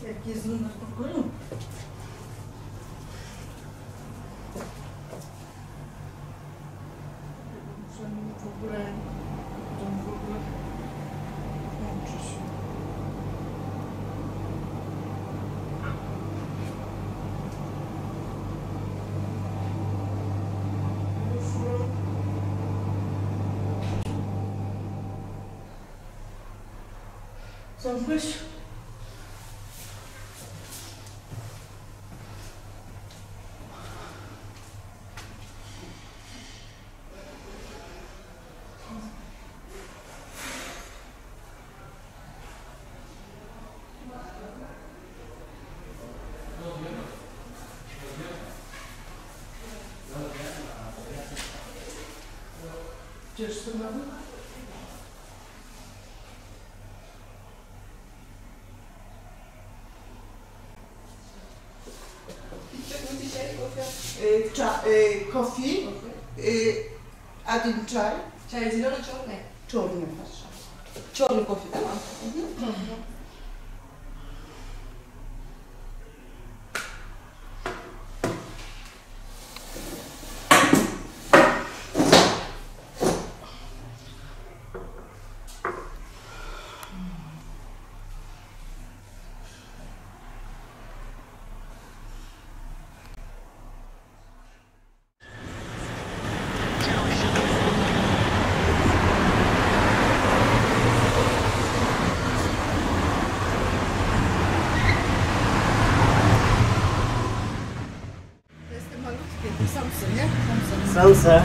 Jak jest na pokoju. Muszę w ogóle łączy się. Co byś? Gdzież to mamy? Coffee, один чай. Чай зеленый, черный? Черный, хорошо. Черный кофе, да? Samsy, nie? Salsa.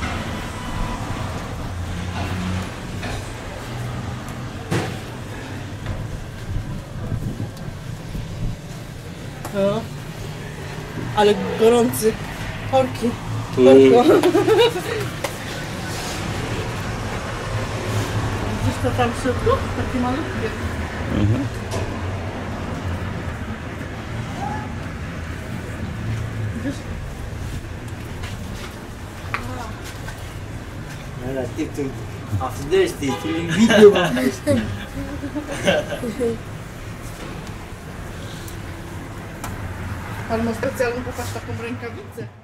No. Ale gorący. Horki. Horko. Widzisz to tam w środku? Takie malutkie. Widzisz? Voilà, TikTok. After this, filming video. Pan ma specjalną, popatrz, taką rękawicę.